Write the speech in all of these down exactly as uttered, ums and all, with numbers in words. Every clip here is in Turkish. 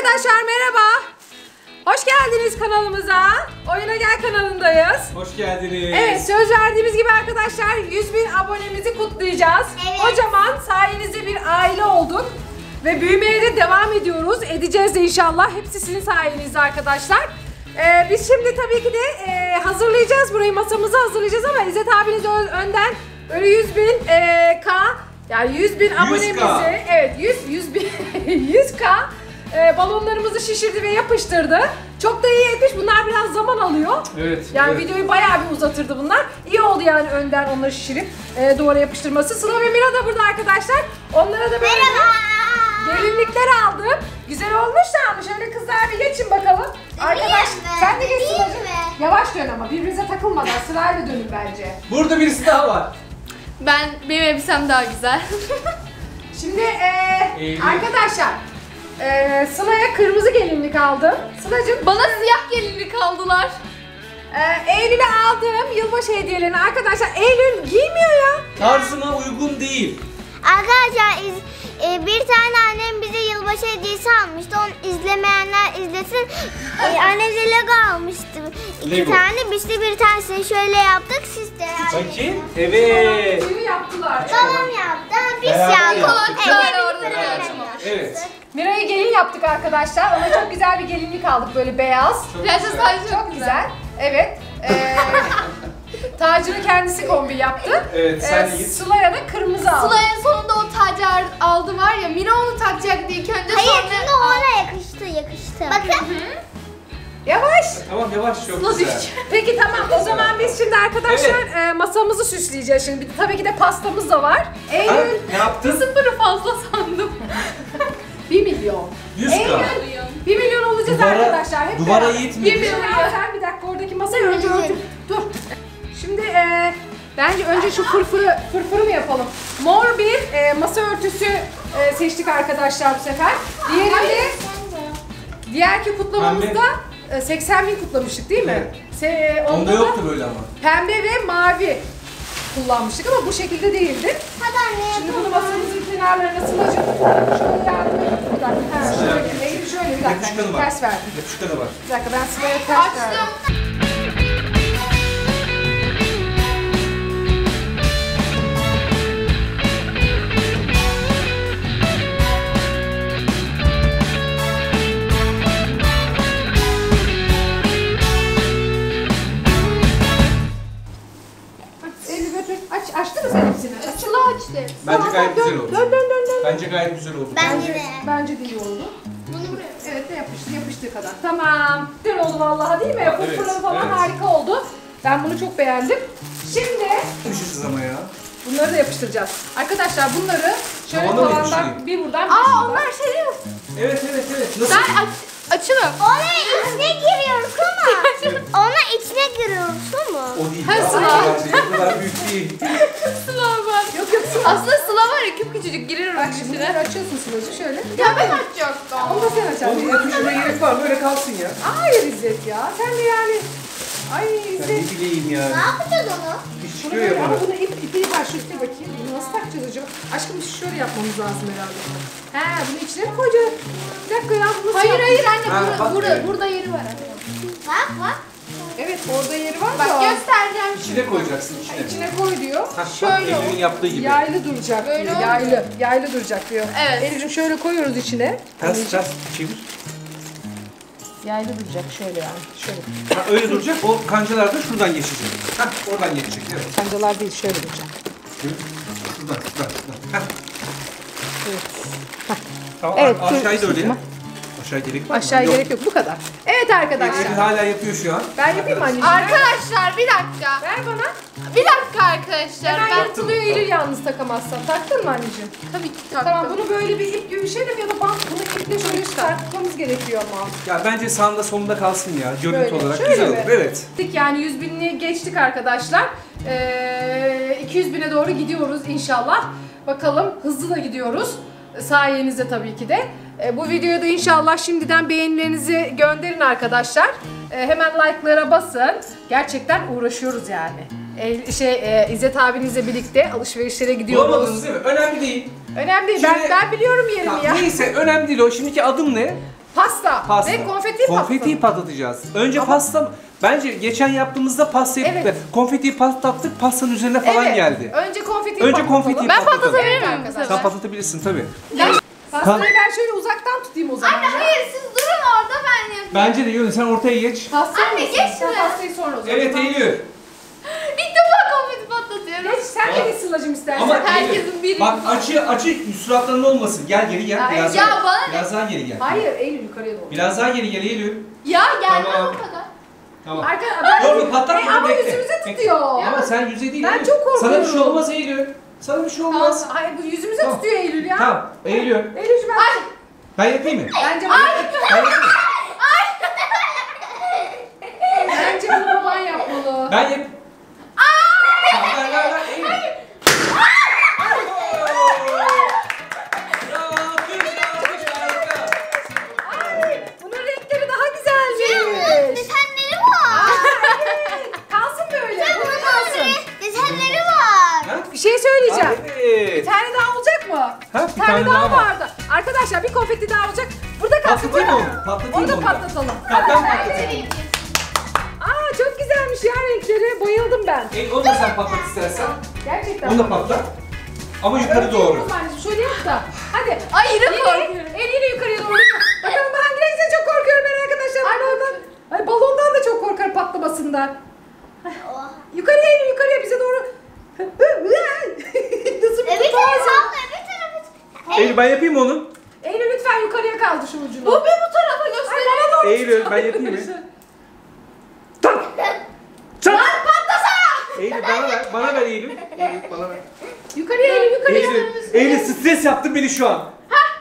Arkadaşlar merhaba. Hoş geldiniz kanalımıza. Oyuna Gel kanalındayız. Hoş geldiniz. Evet, söz verdiğimiz gibi arkadaşlar yüz bin abonemizi kutlayacağız. Evet. Kocaman sayenizde bir aile olduk. Ve büyümeye de devam ediyoruz. Edeceğiz de inşallah. Hepsi sizin sayenizde arkadaşlar. Ee, biz şimdi tabii ki de e, hazırlayacağız burayı, masamızı hazırlayacağız ama İzzet abiniz önden böyle yüz bin e, K, yani yüz bin abonemizi, evet yüz, yüz bin, yüz K e, balonlarımızı şişirdi ve yapıştırdı. Çok da iyi etmiş. Bunlar biraz zaman alıyor. Evet. Yani evet. videoyu bayağı bir uzatırdı bunlar. İyi oldu yani önden onları şişirip e, duvara yapıştırması. Sıla ve Mira da burada arkadaşlar. Onlara da böyle gelinlikler aldım. Güzel olmuş da şöyle kızlar bir geçin bakalım. Arkadaş sen de geç Sıla'cığım. Yavaş dön ama birbirinize takılmadan sırayla dönün bence. Burada birisi daha var. Ben, benim elbisem daha güzel. Şimdi e, Eylül. arkadaşlar e, Sıla'ya kırmızı gelinlik aldım. Sıla'cığım Bana siyah gelinlik aldılar. e, Eylül'e aldığım yılbaşı hediyelerini arkadaşlar Eylül giymiyor ya. Tarzıma uygun değil. Arkadaşlar iz, e, bir tane annem bize yılbaşı hediyesi almıştı. Onu izlemeyenler izlesin. E, annem bize Lego almıştı. İki Lego. tane. Biz de bir tanesini şöyle yaptık. Siz de. Bakayım. Evet. Düğünü yaptılar. Babam yaptı. Biz Beraber yaptık. yaptık. Evet, Orada biz da beraber açamamış. yaptık. Evet. Mira'ya gelin yaptık arkadaşlar. Ona çok güzel bir gelinlik aldık böyle beyaz. Çok Prenses güzel. tacı Çok güzel. Evet. Ee, tacını kendisi kombi yaptı. Evet, sen de Ee, git. Sıla'ya da kırmızı aldı. Sıla en sonunda o tacı aldı var ya, Mira onu takacaktı ilk önce. Hayır, sonra... şimdi ona yakıştı, yakıştı. Bakın. Yavaş. Tamam yavaş çok Sıla güzel. düşecek. Peki tamam, o zaman biz şimdi arkadaşlar Evet. e, masamızı süsleyeceğiz şimdi. Bir de, tabii ki de pastamız da var. Ha, Eylül ne yaptın? Sıfırı fazla sandım. bir milyon. yüz K. Eylül bir milyon olacağız Duvara- arkadaşlar. Hep duvara beraber. yetmedi. Bir milyon. Sen bir dakika oradaki masayı önce örtüp dur. Şimdi e, bence önce şu fırfırı fırfırı mı yapalım? Mor bir e, masa örtüsü e, seçtik arkadaşlar bu sefer. Diğerinde diğerki kutlamamızda e, seksen bin kutlamıştık değil mi? Se, e, onda Onda da yoktu böyle ama. pembe ve mavi kullanmıştık ama bu şekilde değildi. Hadi anne Şimdi yapalım. bunu masamızın kenarlarına Sıla'cığım şöyle yardım edin. Bir dakika. Ha, şöyle, Eylül şöyle bir dakika. Yapışkanı var. Ters verdim. Yapışkanı var. Bir dakika ben Sıla'ya ters verdim. Açtım. Eylül götür. Aç, açtı mı sen hepsini? Sıla açtı. Bence Tamam, gayet dön, güzel oldu. Dön dön dön dön. Bence gayet güzel oldu. Bence de. Bence de iyi oldu. Bunu buraya. Evet de yapıştı, yapıştığı kadar. Tamam. Güzel oldu vallahi değil mi? Evet, Fırfırı falan evet. harika oldu. Ben bunu çok beğendim. Şimdi Yapışırsız ama ya. bunları da yapıştıracağız. Arkadaşlar bunları şöyle Tavana mı tavandan yapıştırayım? bir buradan bir Aa, şuradan. onlar şey değil mi? Evet evet evet. Nasıl? Ben aç, açılım. Ona içine giriyorsun mu? Ona içine giriyorsun mu? O değil. Ha, ya. Sıla. Bence o kadar büyük değil. Sıla var. Yok yok Sıla. Aslında Sıla var ya, küp küçücük girer Bak onun şimdi içine. bunları açıyorsun Sıla'cığım şöyle. Ya ben açacaktım. Onu da sen açarsın. Onun yapışmaya gerek var mı? Öyle kalsın ya. Hayır İzzet ya. Sen de yani. Ay Ben İzzet. ne bileyim yani. Ne yapacağız onu? Bir Bunu çıkıyor böyle ya ama bana. bunu ip, ipi var şu üstüne bakayım. Bunu nasıl takacağız acaba? Aşkım biz şöyle yapmamız lazım herhalde. He bunu içine mi koyacağız? Bir dakika ya bunu nasıl Hayır yap- hayır anne, Ha, bura, bak, bura, evet. burada yeri var anne. Bak bak. Evet orada yeri var Bak da. göstereceğim şimdi. İçine koyacaksın içine. İçine koy diyor. Ha, Şöyle bak, Eylül'ün yaptığı gibi. Yaylı duracak Böyle diyor. olmuyor. Yaylı. Yaylı duracak diyor. Evet. Elif'cim şöyle koyuyoruz içine. Ters ters çevir. Yaylı duracak şöyle yani. Şöyle. Ha, öyle duracak. O kancalar da şuradan geçecek. Hah oradan geçecek. Evet. Kancalar değil şöyle duracak. Şuradan şuradan. şuradan. Hah. Evet. Tamam Evet, a- aşağıyı da dur, öyle tutma. yap. Aşağı gerek var mı? Aşağı gerek yok bu kadar. Evet arkadaşlar. Eylül hala yapıyor şu an. Ben yapayım mı anneciğim? Arkadaşlar bir dakika. Ver bana. Bir dakika arkadaşlar. Hemen Ben yırtılıyor Eylül yalnız takamazsan. Taktın mı anneciğim? tabii ki taktım. Tamam bunu böyle bir ip gibi bir şeyle mi ya da bant bunu iple şöyle sarkıtmamız gerekiyor ama. Ya bence sağında solunda kalsın ya. Görüntü Böyle, olarak şöyle güzel mi? olur. Evet. Yani yüz binini geçtik arkadaşlar. Ee, iki yüz bine doğru gidiyoruz inşallah. Bakalım hızlı da gidiyoruz. Sayenizde tabii ki de. Ee, bu videoyu da inşallah şimdiden beğenilerinizi gönderin arkadaşlar. Ee, hemen like'lara basın. Gerçekten uğraşıyoruz yani. Ee, şey e, İzzet abinizle birlikte alışverişlere gidiyoruz. Bulamadınız değil mi? Önemli değil. Önemli değil. Ben, Şimdi- ben biliyorum yerimi Tamam, ya. neyse önemli değil o. Şimdiki adım ne? Pasta. Pasta. Ve konfeti Konfetiyi patlatacağız. Önce Ama- pasta, bence geçen yaptığımızda pasta yaptık Evet. ve konfetiyi patlattık, pastanın üzerine falan Evet. geldi. Önce konfetiyi Önce patlatalım. konfetiyi Ben patlatalım. patlatabilir Evet miyim bu arkadaşlar. sefer? Sen patlatabilirsin tabii. Pastayı ben şöyle uzaktan tutayım o zaman. Anne hayır siz durun orada ben yapayım. Bence de Yunus sen ortaya geç. Pasta Anne, olsun. geç Sen şuraya. pastayı sonra o zaman. Evet Eylül. İlk defa konfeti patlatıyorum. Geç, sen de geç Sıla'cığım istersen. Ama herkesin Eylül, biri- bak açı açı suratların olmasın. Gel geri gel. Hayır. Biraz Ya daha, bana ne? biraz daha geri gel. Hayır Eylül yukarıya doğru. Biraz daha geri gel Eylül. Ya gelmez Tamam. o kadar. Tamam. Arka, ben, Dur dur patlatma. E, ama bekle. yüzümüze Bekle. tutuyor. Ama sen yüze değil Ben Eylül. çok korkuyorum. Sana bir şey olmaz Eylül. Sana bir şey olmaz. Tamam, hayır bu yüzümüze Tamam. tutuyor Eylül ya. Tamam. Eylül. Eylül'cüm ben... Ay. Ben yapayım mı? Bence Ben yapayım. Bence bunu baban yapmalı. Ben yap. Tamam, ver ver ver. Eylül. Bravo, alkış, alkış, harika. Ay, bunun renkleri daha güzelmiş. Desenleri var. Kalsın böyle. Bunun Burada kalsın. desenleri var. Ha? Bir şey söyleyeceğim. Aa, Bir evet. tane daha olacak mı? Ha, Bir tane, daha, vardı. Arkadaşlar bir konfeti daha olacak. Burada kalsın. Patlatayım burada. onu, patlatayım Onu da onu. patlatalım. Tamam, ben Hadi. patlatayım. Aa çok güzelmiş ya renkleri. Bayıldım ben. Ey, onu da sen patlat istersen. Gerçekten. Onu da patlat. Ama yukarı doğru. Anneciğim şöyle yap da. Hadi. Ay yine Eli, korkuyorum. eliyle yukarıya doğru. Bakalım hangi renkten çok korkuyorum ben arkadaşlar. Balondan. Ay balondan da çok korkarım patlamasından. Yukarıya Eylül yukarıya bize doğru. Nasıl bir Evet, tutarsın? evet, evet. Eylül ben yapayım onu. Eylül lütfen yukarıya kaldır şu ucunu. Bu bir bu tarafa gösterelim. Ay, bana doğru Eylül, tutuyor. ben yapayım mı? Tak! Çak! Patlasana. Eylül bana ver, bana ver Eylül. Eylül bana ver. Yukarıya Eylül yukarıya. Eylül, Eylül stres yaptın beni şu an.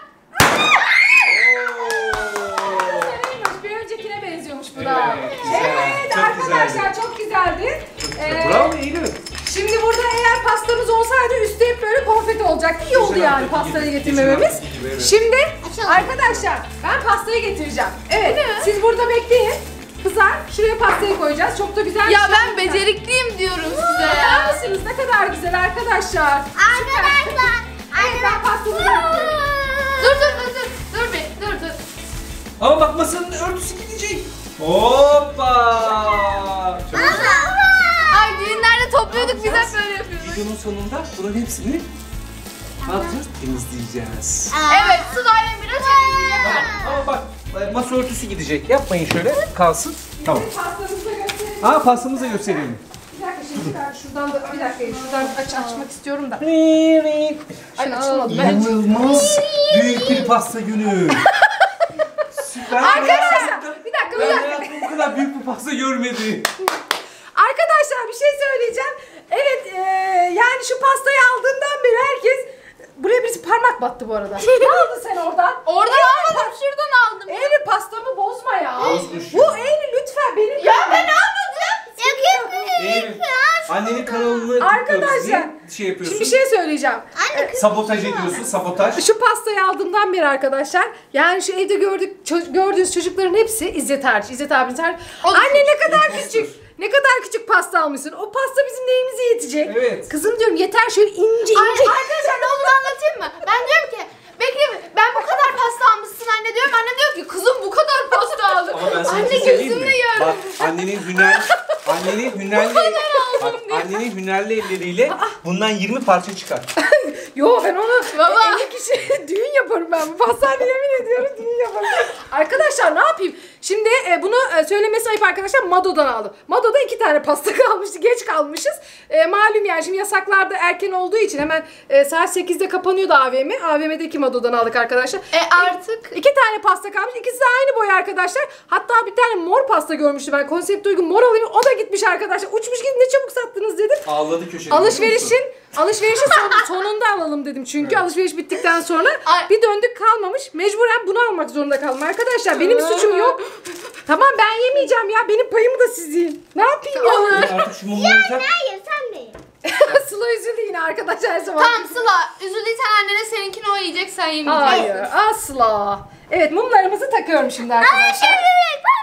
Sarıymış, bir öncekine benziyormuş bu da. Evet, güzel. Evet Çok arkadaşlar güzeldi. çok güzeldi. Ee, Bravo Eylül. Şimdi burada eğer pastamız olsaydı üstü hep böyle konfeti olacaktı. İyi oldu Geçen yani haftaki pastayı gibi, getirmememiz. geçen haftaki gibi, evet. Şimdi Açalım. arkadaşlar ben pastayı getireceğim. Evet siz burada bekleyin. Kızlar şuraya pastayı koyacağız. Çok da güzel bir Ya şey ben olacak. becerikliyim diyorum size Bakar ya. mısınız ne kadar güzel arkadaşlar. Arkadaşlar. Evet ben pastamı yapıyorum. Dur dur dur dur. Dur bir dur dur. Ama bak masanın örtüsü gidecek. Hoppa! Çok güzel. Ay düğünlerde topluyorduk biz hep böyle yapıyoruz. Videonun sonunda bunların hepsini ne yapacağız? Temizleyeceğiz. Evet Sıla'yla biraz temizleyeceğim. Tamam. Ama bak e, masa örtüsü gidecek. Yapmayın şöyle. Kalsın. Tamam. Pastamızı da gösterelim. Ha pastamızı da gösterelim. Bir dakika şimdi ben şuradan da bir dakika şuradan aç açmak istiyorum da. Evet. Ay açılmadı. Ben İnanılmaz büyük bir pasta günü. Süper. Arkadaşlar bir dakika bir Ben dakika. hayatımda bu kadar büyük bir pasta görmedim. Arkadaşlar bir şey söyleyeceğim. Evet eee, yani şu pastayı aldığından beri herkes buraya birisi parmak battı bu arada. Ne aldın sen oradan? Oradan almadım şuradan aldım. Eylül pastamı bozma ya. Bozmuş Bu ya. Eylül lütfen benim. Ya ben almadım. Eylül, annenin kanalını Arkadaşlar, diye şey yapıyorsun. Şimdi bir şey söyleyeceğim. Anne kız. Sabotaj ediyorsun, sabotaj. Şu pastayı aldığımdan beri arkadaşlar yani şu evde gördük ço- gördüğünüz çocukların hepsi İzzet hariç. İzzet abinin hariç. O da Anne ne kadar imposter. küçük. Ne kadar küçük pasta almışsın. O pasta bizim neyimize yetecek? Evet. Kızım diyorum yeter şöyle ince Ay, ince. arkadaşlar ne olur anlatayım mı? Ben diyorum ki bekle ben bu kadar pasta almışsın anne diyorum. Annem diyor ki kızım bu kadar pasta aldım. Ama ben sana Anne bir şey söyleyeyim gözümle mi? yiyorum. Bak annenin hüner, annenin hünerli, bak, diyor. annenin hünerli elleriyle bundan yirmi parça çıkar. Yo ben onu Baba. elli kişi düğün yaparım ben. Bu pastanede yemin ediyorum düğün yaparım. Arkadaşlar ne yapayım? Şimdi e, bunu e, söylemesi ayıp arkadaşlar Mado'dan aldım. Mado'da iki tane pasta kalmıştı. Geç kalmışız. E, malum yani şimdi yasaklarda erken olduğu için hemen e, saat sekizde kapanıyordu A V M. A V M'deki Mado'dan aldık arkadaşlar. E artık. İki tane pasta kalmış. İkisi de aynı boy arkadaşlar. Hatta bir tane mor pasta görmüştüm ben. Konsept uygun mor alayım. O da gitmiş arkadaşlar. Uçmuş gibi ne çabuk sattınız dedim. Ağladı köşede. Alışverişin alışverişin son- sonunda alalım dedim çünkü alışveriş bittikten sonra Ay. bir döndük kalmamış. Mecburen bunu almak zorunda kaldım arkadaşlar. Benim bir suçum yok. Tamam ben yemeyeceğim ya. Benim payımı da siz yiyin. Ne yapayım ya? Artık şu mumları tak. Hayır sen değil. Sıla üzüldü yine arkadaşlar her zaman. Tamam Sıla üzüldüysen annene seninkini o yiyecek sen yemeyeceksin. Hayır asla. Evet mumlarımızı takıyorum şimdi arkadaşlar. Evet pembe.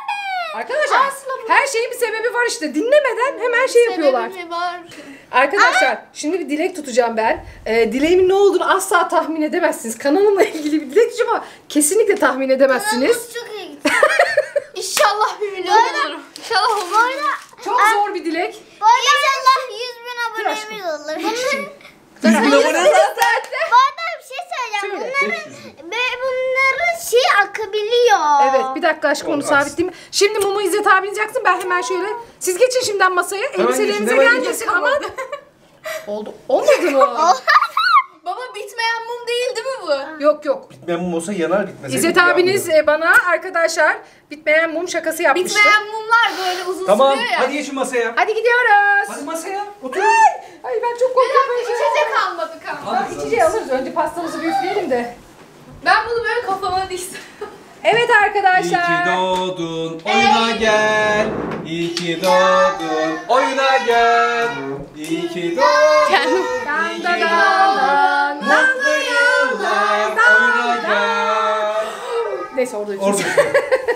Arkadaşlar Aslı bu. her şeyin bir sebebi var işte. Dinlemeden hemen şey yapıyorlar. Sebebi var. Arkadaşlar şimdi bir dilek tutacağım ben. Ee, dileğimin ne olduğunu asla tahmin edemezsiniz. Kanalımla ilgili bir dilek tutacağım ama kesinlikle tahmin edemezsiniz. Kanalımız çok iyi gitti. İnşallah bir milyon olurum. İnşallah Bu olur. arada, Çok zor bir dilek. bu arada inşallah yüz bin Dur aşkım. abonemiz olur. Yüz bin abone zaten. Bu arada bir şey söyleyeceğim. Söyle. Bunların, beş yüz bin. ve bunların şey akabiliyor. Evet bir dakika aşkım onu Olmaz. sabitleyeyim. Şimdi mumu İzzet abiniz yaksın, ben hemen şöyle. Siz geçin şimdiden masaya. Elbiselerinize geçin, hemen gelmesin ama. Oldu. Olmadı mı? Baba bitmeyen mum değil değil mi bu? Yok yok. Ben mum olsa yanar bitmez. İzzet abiniz e, bana arkadaşlar bitmeyen mum şakası yapmıştı. Bitmeyen mumlar böyle uzun Tamam sürüyor ya. hadi geçin masaya. Hadi gidiyoruz. Hadi masaya otur. Ay ben çok korkuyorum. böyle şeyler. İçecek almadık ama. Tamam, içeceği alırız. Önce pastamızı büyüfleyelim de. Ben bunu böyle kafama diksem. Evet İyi arkadaşlar. ki doğdun, oyuna gel. İyi ki doğdun, oyuna gel. İyi ki doğdun, iyi ki doğdun. Mutlu yıllar, oyuna gel. Neyse orada Orada. içeceğiz.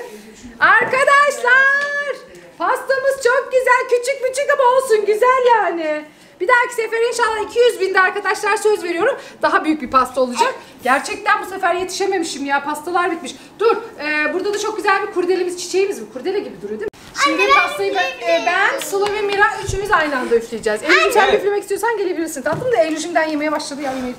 Arkadaşlar pastamız çok güzel, küçük küçük ama olsun, güzel yani. Bir dahaki sefer inşallah iki yüz binde arkadaşlar, söz veriyorum, daha büyük bir pasta olacak. Gerçekten bu sefer yetişememişim ya, pastalar bitmiş. Dur e, burada da çok güzel bir kurdelemiz, çiçeğimiz mi? Kurdele gibi duruyor değil mi? Şimdi pastayı ben, e, ben, Sıla ve Mira üçümüz aynı anda üfleyeceğiz. Eylül'cüm sen Evet. üflemek istiyorsan gelebilirsin tatlım da Eylül şimdiden yemeye başladı ya, yemeği.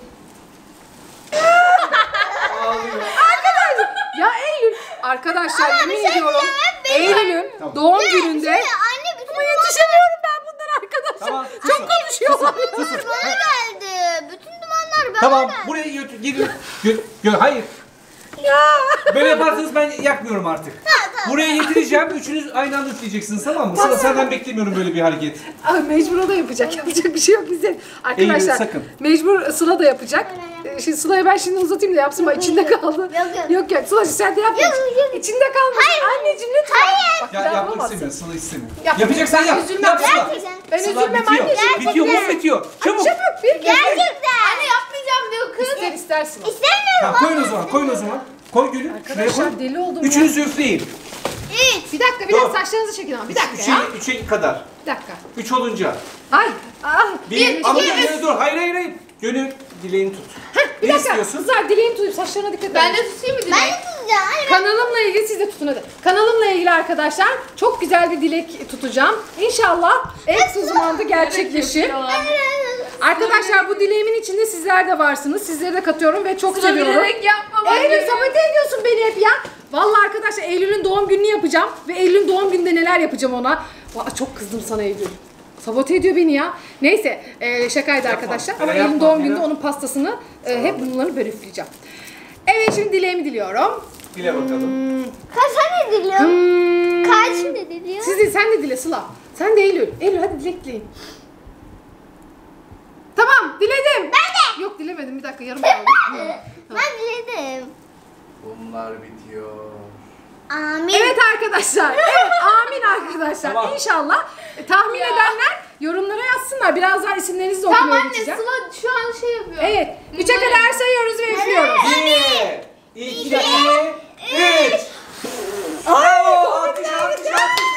Arkadaşlar ya Eylül, arkadaşlar yemin ediyorum Eylül'ün doğum gününde Anne bütün ama yetişemiyorum ben bundan arkadaşlar. Tamam, Çok susun. konuşuyorlar. bana geldi. Bütün dumanlar bana Tamam geldi. buraya götür, gidin. Gö, gö, hayır. Ya. Böyle yaparsanız ben yakmıyorum artık. Buraya getireceğim, üçünüz aynı anda üfleyeceksiniz, tamam mı? Sıra senden beklemiyorum böyle bir hareket. Ay, mecbur o da yapacak. Yapacak bir şey yok bize. Arkadaşlar Eylül, sakın. mecbur Sıla da yapacak. Ee, Şimdi Sıla'ya ben şimdi uzatayım da yapsın ama içinde kaldı. Yok, yok. Yok yok Sıla sen de yapma. Yok, yok. İçinde kalmasın. Anneciğim lütfen. Hayır. Bak, Ya bir daha yapmak yapamazsın. istemiyor, Sıla istemiyor. Yap. Yapacaksan Ben yap. üzülmem. Yap Sıla. Gerçekten. Ben Sıla üzülmem bitiyor. anneciğim. Bitiyor, mum bitiyor. Çabuk. Çabuk bir kez. Gerçekten. Anne yapmayacağım diyor kız. İster istersin. İstemiyorum. Tamam koyun o zaman, koyun o zaman. Koy gülü, şuraya koy. Arkadaşlar deli oldum ya. Üçünüzü üfleyin. Üç. Bir dakika bir Dur. dakika saçlarınızı çekin ama bir dakika Üçe, ya. üçe kadar. Bir dakika. Üç olunca. Ay. Ah. Bir, ama gönül dur. Hayır hayır hayır. Gönül dileğini tut. Bir Ne dakika. istiyorsun? Kızlar dileğimi tutayım, saçlarına dikkat edin. Ben de tutayım mı Ben dileği? de tutacağım. Anne, Kanalımla ilgili siz de tutun hadi. Kanalımla ilgili arkadaşlar çok güzel bir dilek tutacağım. İnşallah en kısa zamanda gerçekleşir. Arkadaşlar bu dileğimin içinde sizler de varsınız. Sizleri de katıyorum ve çok Sıra seviyorum. bilerek yapma bak. Eylül sabote ediyorsun beni hep ya. Vallahi arkadaşlar Eylül'ün doğum gününü yapacağım ve Eylül'ün doğum gününde neler yapacağım ona. Vay, çok kızdım sana Eylül. Sabote ediyor beni ya. Neyse e, şakaydı arkadaşlar. Ama Öyle Eylül'ün yapma, doğum gününde Mira. onun pastasını e, hep bunları böyle üfleyeceğim. Evet şimdi dileğimi diliyorum. Dile bakalım. kaç tane diliyor? Hmm. Kaç tane diliyor? Siz de, sen de dile Sıla. Sen de Eylül. Eylül hadi dilek dileyin. Tamam diledim. Ben de. Yok dilemedim bir dakika yarım kaldı. Ben diledim. Bunlar bitiyor. Amin. Evet arkadaşlar. Evet amin arkadaşlar. Tamam. İnşallah e, tahmin edenler yorumlara yazsınlar. Birazdan isimlerinizi de Tamam okumaya anne geçeceğim. Sıla şu an şey yapıyor. Evet. Üçe kadar sayıyoruz ve üflüyoruz. Bir, iki, üç. Bravo. Alkış, alkış, alkış.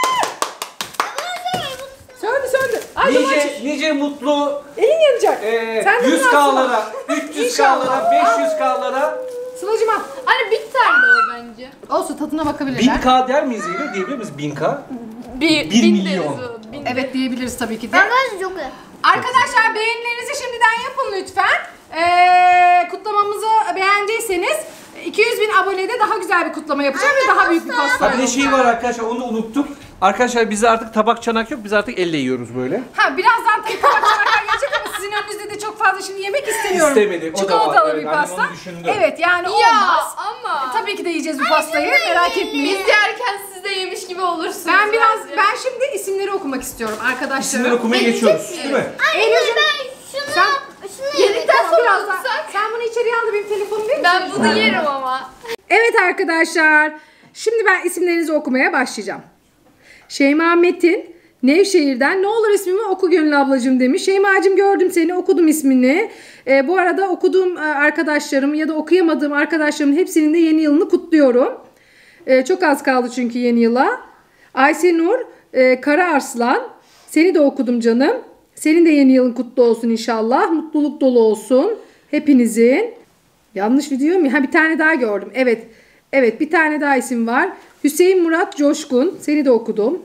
Söndü söndü. Ay dur aç. Nice, nice mutlu Elin yanacak. e, Sen de yüz bunu al K'lara, üç yüz K'lara, beş yüz K'lara, Sıla'cığım al. Anne bitterli o bence. Olsun tadına bin bakabilirler. K der miyiz Eylül? Diyebilir miyiz bin K? Bir, Bir bin milyon. deriz o, bin Evet diyebiliriz tabii ki de. Arkadaşlar çok iyi. Arkadaşlar beğenilerinizi şimdiden yapın lütfen. Ee, kutlamamızı beğendiyseniz iki yüz bin abonede daha güzel bir kutlama yapacağım ve daha büyük bir pasta Ha bir de şey var arkadaşlar, onu unuttuk. Arkadaşlar bizde artık tabak çanak yok, biz artık elle yiyoruz böyle. Ha birazdan tabii tabak çanaklar gelecek ama sizin önünüzde de çok fazla şimdi yemek istemiyorum. İstemedi, o da var. Çikolatalı Evet, bir annem pasta. onu düşündü. Evet yani Ya olmaz. ama. Tabii ki de yiyeceğiz bu pastayı, merak etmeyin. Biz yerken siz de yemiş gibi olursunuz. Ben biraz, bence. ben şimdi isimleri okumak istiyorum arkadaşlar. İsimleri okumaya geçiyoruz, değil mi? Eylül'cüm Ben şunu, sen şunu Yedikten Tamam, sonra birazdan. alırsak. Sen bunu içeriye al da benim telefonumu verir misin? Ben bunu yerim ama. Evet arkadaşlar. Şimdi ben isimlerinizi okumaya başlayacağım. Şeyma Metin Nevşehir'den, ne olur ismimi oku Gönül ablacığım demiş. Şeyma'cığım gördüm seni, okudum ismini. Ee, bu arada okuduğum e, arkadaşlarım ya da okuyamadığım arkadaşlarımın hepsinin de yeni yılını kutluyorum. Ee, çok az kaldı çünkü yeni yıla. Aysenur e, Kara Arslan. Seni de okudum canım. Senin de yeni yılın kutlu olsun inşallah. Mutluluk dolu olsun hepinizin. Yanlış video mu? Ha, bir tane daha gördüm. Evet. Evet, bir tane daha isim var. Hüseyin Murat Coşkun. Seni de okudum.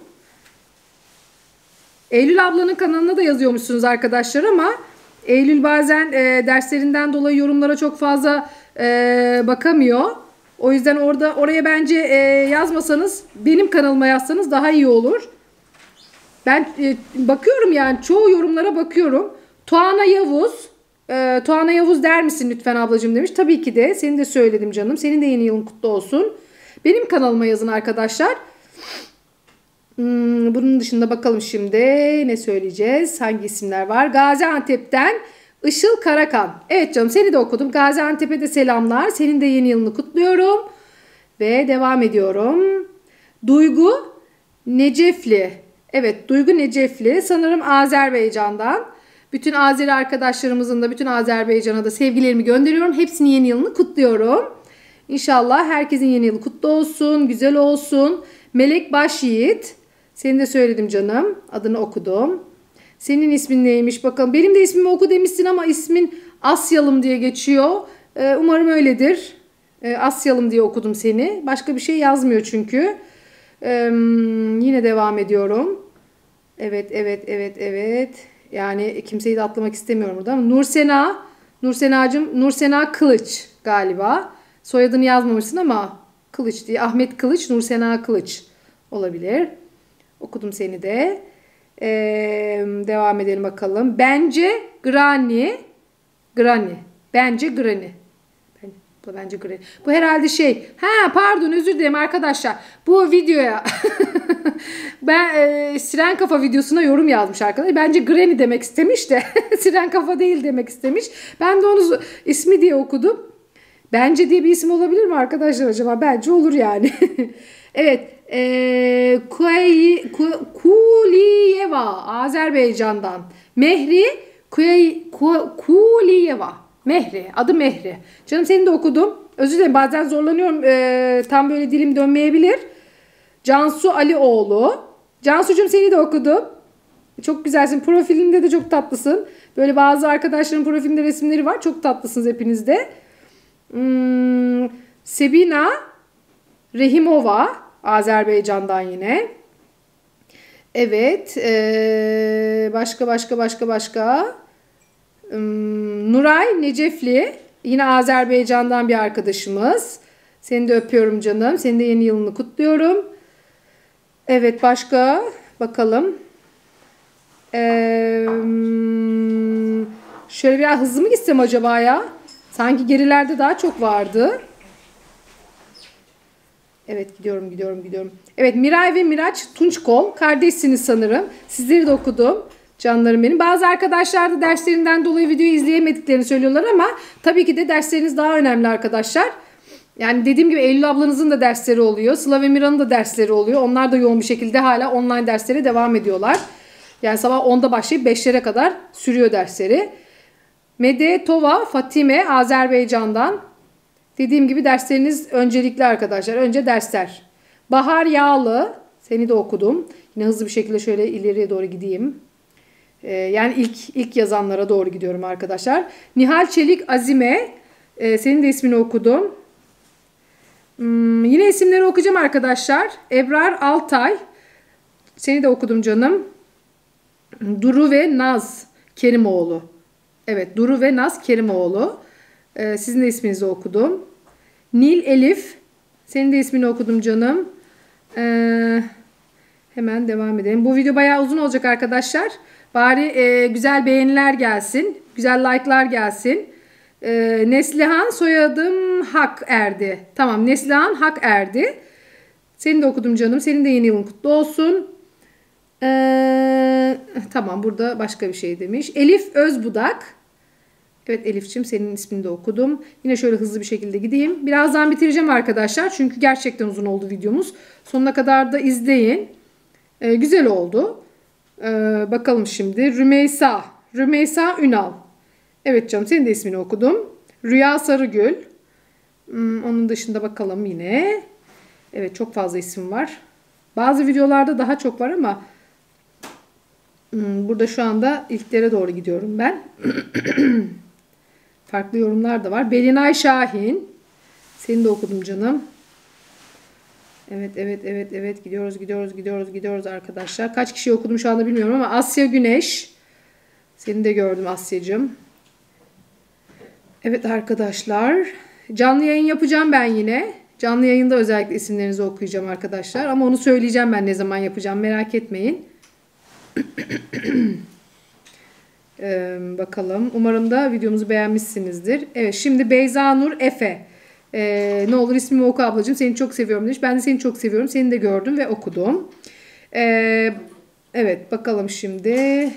Eylül ablanın kanalına da yazıyormuşsunuz arkadaşlar ama Eylül bazen e, derslerinden dolayı yorumlara çok fazla e, bakamıyor. O yüzden orada oraya bence e, yazmasanız, benim kanalıma yazsanız daha iyi olur. Ben e, bakıyorum yani çoğu yorumlara bakıyorum. Tuana Yavuz. E, Tuana Yavuz der misin lütfen ablacığım demiş. Tabii ki de. Seni de söyledim canım. Senin de yeni yılın kutlu olsun. Benim kanalıma yazın arkadaşlar. Hmm, bunun dışında bakalım şimdi ne söyleyeceğiz? Hangi isimler var? Gaziantep'ten Işıl Karakan. Evet canım, seni de okudum. Gaziantep'e de selamlar. Senin de yeni yılını kutluyorum. Ve devam ediyorum. Duygu Necefli. Evet, Duygu Necefli. Sanırım Azerbaycan'dan. Bütün Azeri arkadaşlarımızın da bütün Azerbaycan'a da sevgilerimi gönderiyorum. Hepsinin yeni yılını kutluyorum. İnşallah herkesin yeni yılı kutlu olsun, güzel olsun. Melek Başyiğit. Seni de söyledim canım. Adını okudum. Senin ismin neymiş bakalım. Benim de ismimi oku demişsin ama ismin Asyalım diye geçiyor. Ee, umarım öyledir. Ee, Asyalım diye okudum seni. Başka bir şey yazmıyor çünkü. Ee, yine devam ediyorum. Evet, evet, evet, evet. Yani kimseyi de atlamak istemiyorum burada ama Nursena. Nursena'cığım. Nursena Kılıç galiba. Soyadını yazmamışsın ama Kılıç diye. Ahmet Kılıç, Nursena Kılıç olabilir. Okudum seni de. Ee, devam edelim bakalım. Bence Granny. Granny. Bence Granny. Bu bence Granny. Bu herhalde şey. Ha pardon, özür dilerim arkadaşlar. Bu videoya ben e, Siren Kafa videosuna yorum yazmış arkadaşlar. Bence Granny demek istemiş de Siren Kafa değil demek istemiş. Ben de onu ismi diye okudum. Bence diye bir isim olabilir mi arkadaşlar acaba? Bence olur yani. Evet. E, Kuliyeva Azerbaycan'dan. Mehri Kuliyeva. Mehri. Adı Mehri. Canım seni de okudum. Özür dilerim, bazen zorlanıyorum. E, tam böyle dilim dönmeyebilir. Cansu Alioğlu. Cansu'cum seni de okudum. Çok güzelsin. Profilinde de çok tatlısın. Böyle bazı arkadaşların profilinde resimleri var. Çok tatlısınız hepiniz de. Hmm, Sebina Rehimova Azerbaycan'dan yine. Evet. Ee, başka başka başka başka. Hmm, Nuray Necefli. Yine Azerbaycan'dan bir arkadaşımız. Seni de öpüyorum canım. Senin de yeni yılını kutluyorum. Evet, başka bakalım. Ee, şöyle biraz hızlı mı gitsem acaba ya? Sanki gerilerde daha çok vardı. Evet, gidiyorum gidiyorum gidiyorum. Evet, Miray ve Miraç Tunçkol kardeşsiniz sanırım. Sizleri de okudum. Canlarım benim. Bazı arkadaşlar da derslerinden dolayı videoyu izleyemediklerini söylüyorlar ama tabii ki de dersleriniz daha önemli arkadaşlar. Yani dediğim gibi Eylül ablanızın da dersleri oluyor. Sıla ve Mira'nın da dersleri oluyor. Onlar da yoğun bir şekilde hala online derslere devam ediyorlar. Yani sabah onda başlayıp beşlere kadar sürüyor dersleri. Medetova Fatime Azerbaycan'dan. Dediğim gibi dersleriniz öncelikli arkadaşlar. Önce dersler. Bahar Yağlı. Seni de okudum. Yine hızlı bir şekilde şöyle ileriye doğru gideyim. Ee, yani ilk ilk yazanlara doğru gidiyorum arkadaşlar. Nihal Çelik Azime. Ee, senin de ismini okudum. Hmm, yine isimleri okuyacağım arkadaşlar. Ebrar Altay. Seni de okudum canım. Duru ve Naz Kerimoğlu. Evet, Duru ve Naz Kerimoğlu. Ee, sizin de isminizi okudum. Nil Elif. Senin de ismini okudum canım. Ee, hemen devam edelim. Bu video bayağı uzun olacak arkadaşlar. Bari e, güzel beğeniler gelsin. Güzel like'lar gelsin. Ee, Neslihan soyadım Hak Erdi. Tamam, Neslihan Hak Erdi. Seni de okudum canım. Senin de yeni yılın kutlu olsun. Ee, tamam, burada başka bir şey demiş. Elif Özbudak. Evet Elif'ciğim, senin ismini de okudum. Yine şöyle hızlı bir şekilde gideyim. Birazdan bitireceğim arkadaşlar. Çünkü gerçekten uzun oldu videomuz. Sonuna kadar da izleyin. Ee, güzel oldu. Ee, bakalım şimdi. Rümeysa. Rümeysa Ünal. Evet canım, senin de ismini okudum. Rüya Sarıgül. Hmm, onun dışında bakalım yine. Evet, çok fazla isim var. Bazı videolarda daha çok var ama hmm, burada şu anda ilklere doğru gidiyorum ben. Farklı yorumlar da var. Belinay Şahin. Seni de okudum canım. Evet, evet, evet, evet. Gidiyoruz, gidiyoruz, gidiyoruz, gidiyoruz arkadaşlar. Kaç kişi okudum şu anda bilmiyorum ama Asya Güneş. Seni de gördüm Asya'cığım. Evet arkadaşlar. Canlı yayın yapacağım ben yine. Canlı yayında özellikle isimlerinizi okuyacağım arkadaşlar. Ama onu söyleyeceğim ben ne zaman yapacağım. Merak etmeyin. Ee, bakalım. Umarım da videomuzu beğenmişsinizdir. Evet, şimdi Beyza Nur Efe. Ee, ne olur ismimi oku ablacığım. Seni çok seviyorum demiş. Ben de seni çok seviyorum. Seni de gördüm ve okudum. Ee, evet, bakalım şimdi.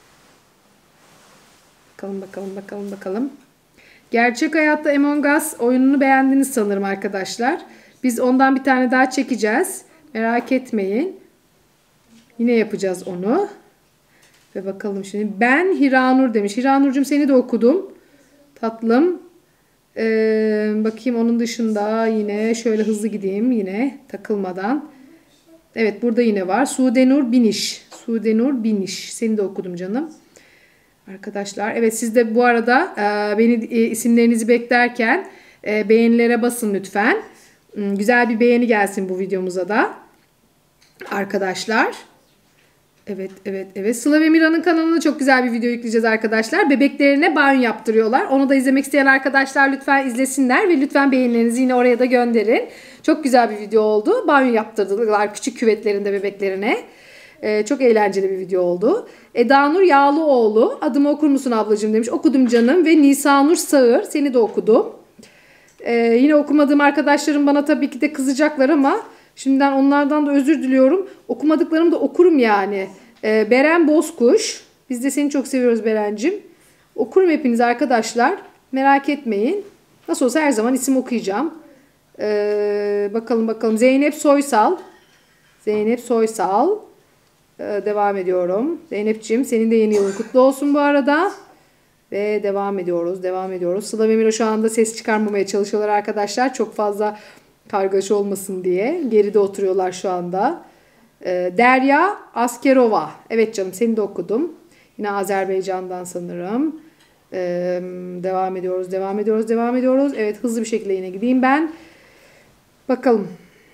Bakalım, bakalım, bakalım, bakalım. Gerçek hayatta Among Us oyununu beğendiniz sanırım arkadaşlar. Biz ondan bir tane daha çekeceğiz. Merak etmeyin. Yine yapacağız onu. Ve bakalım şimdi. Ben Hiranur demiş. Hiranur'cum seni de okudum. Tatlım. Ee, bakayım onun dışında yine şöyle hızlı gideyim yine takılmadan. Evet burada yine var. Sudenur Biniş. Sudenur Biniş. Seni de okudum canım. Arkadaşlar evet siz de bu arada e, beni e, isimlerinizi beklerken e, beğenilere basın lütfen. Hmm, güzel bir beğeni gelsin bu videomuza da. Arkadaşlar. Evet, evet, evet. Sıla ve Mira'nın kanalına çok güzel bir video yükleyeceğiz arkadaşlar. Bebeklerine banyo yaptırıyorlar. Onu da izlemek isteyen arkadaşlar lütfen izlesinler ve lütfen beğenilerinizi yine oraya da gönderin. Çok güzel bir video oldu. Banyo yaptırdılar küçük küvetlerinde bebeklerine. Ee, çok eğlenceli bir video oldu. Eda Nur Yağlıoğlu. Adımı okur musun ablacığım demiş. Okudum canım. Ve Nisanur Sağır. Seni de okudum. Ee, yine okumadığım arkadaşlarım bana tabii ki de kızacaklar ama şimdiden onlardan da özür diliyorum. Okumadıklarımı da okurum yani. Ee, Beren Bozkuş. Biz de seni çok seviyoruz Berencim. Okurum hepiniz arkadaşlar. Merak etmeyin. Nasıl olsa her zaman isim okuyacağım. Ee, bakalım bakalım. Zeynep Soysal. Zeynep Soysal. Ee, devam ediyorum. Zeynep'ciğim senin de yeni yılın kutlu olsun bu arada. Ve devam ediyoruz. Devam ediyoruz. Sıla ve Mira şu anda ses çıkarmamaya çalışıyorlar arkadaşlar. Çok fazla kargaşa olmasın diye. Geride oturuyorlar şu anda. Ee, Derya Askerova. Evet canım seni de okudum. Yine Azerbaycan'dan sanırım. Ee, devam ediyoruz. Devam ediyoruz. Devam ediyoruz. Evet hızlı bir şekilde yine gideyim ben. Bakalım.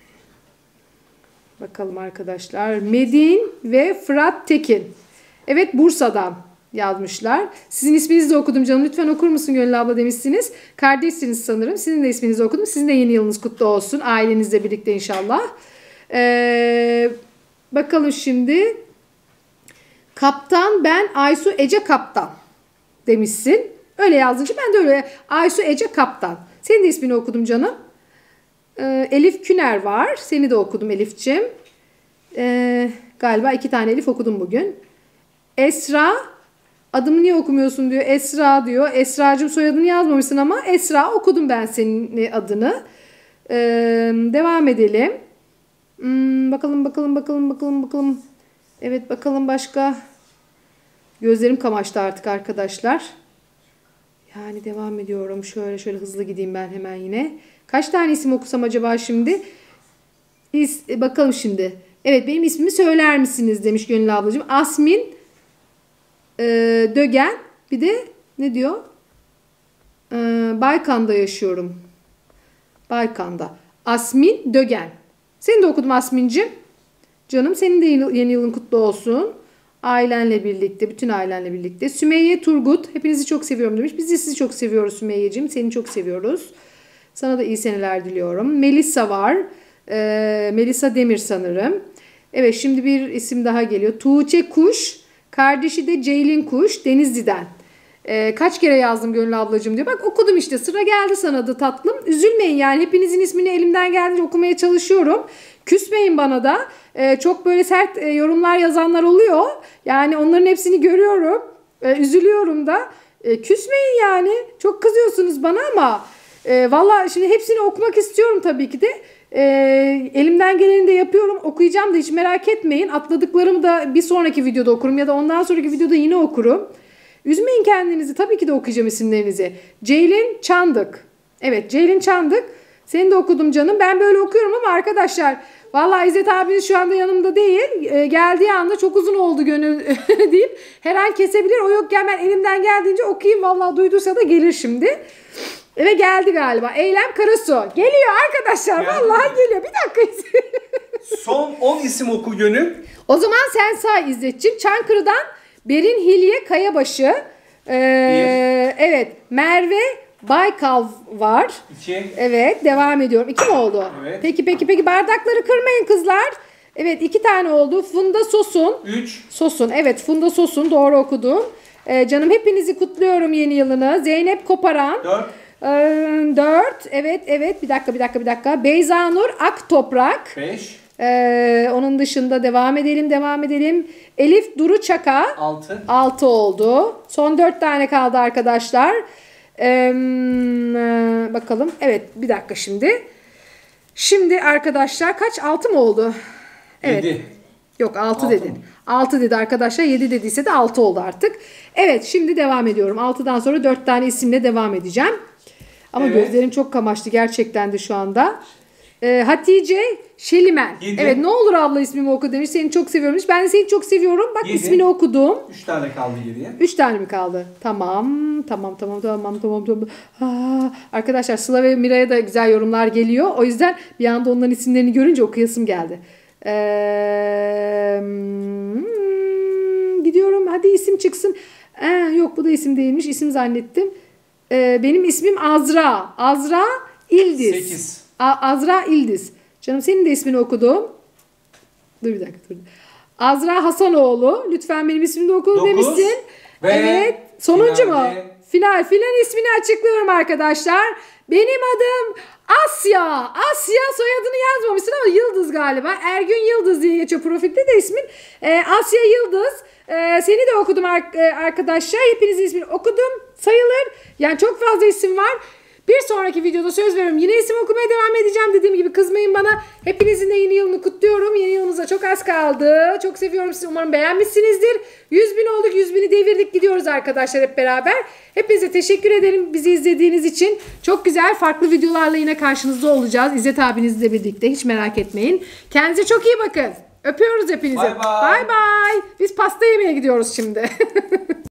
Bakalım arkadaşlar. Medin ve Fırat Tekin. Evet Bursa'dan yazmışlar. Sizin isminizi de okudum canım. Lütfen okur musun Gönül abla demişsiniz. Kardeşsiniz sanırım. Sizin de isminizi okudum. Sizin de yeni yılınız kutlu olsun. Ailenizle birlikte inşallah. Ee, bakalım şimdi. Kaptan ben Aysu Ece Kaptan demişsin. Öyle yazdığın için ben de öyle. Aysu Ece Kaptan. Senin de ismini okudum canım. Ee, Elif Küner var. Seni de okudum Elif'ciğim. Ee, galiba iki tane Elif okudum bugün. Esra. Adımı niye okumuyorsun diyor. Esra diyor. Esra'cığım soyadını yazmamışsın ama Esra okudum ben senin adını. Ee, devam edelim. Hmm, bakalım bakalım bakalım bakalım bakalım. Evet bakalım başka. Gözlerim kamaştı artık arkadaşlar. Yani devam ediyorum. Şöyle şöyle hızlı gideyim ben hemen yine. Kaç tane isim okusam acaba şimdi? İs, bakalım şimdi. Evet benim ismimi söyler misiniz demiş Gönül ablacığım. Asmin e, Dögen. Bir de ne diyor? E, Baykan'da yaşıyorum. Baykan'da. Asmin Dögen. Seni de okudum Asmin'cim. Canım senin de yeni, yeni yılın kutlu olsun. Ailenle birlikte, bütün ailenle birlikte. Sümeyye Turgut. Hepinizi çok seviyorum demiş. Biz de sizi çok seviyoruz Sümeyye'cim. Seni çok seviyoruz. Sana da iyi seneler diliyorum. Melisa var. Ee, Melisa Demir sanırım. Evet şimdi bir isim daha geliyor. Tuğçe Kuş. Kardeşi de Ceylin Kuş. Denizli'den. Ee, kaç kere yazdım Gönül ablacığım diyor. Bak okudum işte. Sıra geldi sana da tatlım. Üzülmeyin yani. Hepinizin ismini elimden geldiğince okumaya çalışıyorum. Küsmeyin bana da. Ee, çok böyle sert e, yorumlar yazanlar oluyor. Yani onların hepsini görüyorum. Ee, üzülüyorum da. Ee, küsmeyin yani. Çok kızıyorsunuz bana ama e, valla şimdi hepsini okumak istiyorum tabii ki de. E, elimden geleni de yapıyorum. Okuyacağım da hiç merak etmeyin. Atladıklarımı da bir sonraki videoda okurum ya da ondan sonraki videoda yine okurum. Üzmeyin kendinizi. Tabii ki de okuyacağım isimlerinizi. Ceylin Çandık. Evet Ceylin Çandık. Seni de okudum canım. Ben böyle okuyorum ama arkadaşlar vallahi İzzet abiniz şu anda yanımda değil. E, geldiği anda çok uzun oldu gönül deyip her an kesebilir. O yokken ben elimden geldiğince okuyayım. Vallahi duyduysa da gelir şimdi. Ve geldi galiba. Eylem Karasu. Geliyor arkadaşlar. Geldi Vallahi mi? geliyor. Bir dakika. Son on isim oku Gönül. O zaman sen say İzzetciğim. Çankırı'dan Berin Hilye Kayabaşı. Ee, evet. Merve Baykal var. İki. Evet. Devam ediyorum. İki mi oldu? Evet. Peki peki peki. Bardakları kırmayın kızlar. Evet. iki tane oldu. Funda Sosun. Üç. Sosun. Evet. Funda Sosun. Doğru okudum. Ee, canım hepinizi kutluyorum yeni yılını. Zeynep Koparan. Dört. Ee, dört. Evet evet. Bir dakika bir dakika bir dakika. Beyza Nur Aktoprak. Beş. Ee, onun dışında devam edelim devam edelim. Elif Duru Çaka. Altı. altı oldu. Son dört tane kaldı arkadaşlar. Ee, bakalım. Evet bir dakika şimdi. Şimdi arkadaşlar kaç? altı mı oldu? Evet. Yedi. Yok altı Altı dedin. mı? altı dedi arkadaşlar. yedi dediyse de altı oldu artık. Evet şimdi devam ediyorum. altıdan sonra dört tane isimle devam edeceğim. Ama Evet. gözlerim çok kamaştı gerçekten de şu anda. Ee, Hatice Şelimen. Yedi. Evet ne olur abla ismimi oku demiş. Seni çok seviyorum demiş. Ben de seni çok seviyorum. Bak Yedi. ismini okudum. Üç tane kaldı geriye. Üç tane mi kaldı? Tamam. Tamam tamam tamam tamam tamam. Aa, arkadaşlar Sıla ve Miray'a da güzel yorumlar geliyor. O yüzden bir anda onların isimlerini görünce okuyasım geldi. Ee, hmm, gidiyorum. Hadi isim çıksın. Ee, yok bu da isim değilmiş. İsim zannettim. Ee, benim ismim Azra. Azra İldiz. Sekiz. A- Azra İldiz. Canım senin de ismini okudum. Dur bir dakika dur. Azra Hasanoğlu. Lütfen benim ismimi de oku Dokuz. demişsin. Ve Evet. Sonuncu mu? finalde- Final. Final ismini açıklıyorum arkadaşlar. Benim adım Asya. Asya soyadını yazmamışsın ama Yıldız galiba. Ergün Yıldız diye geçiyor profilde de ismin. Ee, Asya Yıldız. Ee, seni de okudum ar- e, arkadaşlar. Hepinizin ismini okudum. Sayılır. Yani çok fazla isim var. Bir sonraki videoda söz veriyorum. Yine isim okumaya devam edeceğim. Dediğim gibi kızmayın bana. Hepinizin de yeni yılını kutluyorum. Yeni yılınıza çok az kaldı. Çok seviyorum sizi. Umarım beğenmişsinizdir. yüz bin olduk. yüz bini devirdik. Gidiyoruz arkadaşlar hep beraber. Hepinize teşekkür ederim bizi izlediğiniz için. Çok güzel farklı videolarla yine karşınızda olacağız. İzzet abinizle birlikte. Hiç merak etmeyin. Kendinize çok iyi bakın. Öpüyoruz hepinizi. Bye bye. Bye bye. Biz pasta yemeye gidiyoruz şimdi.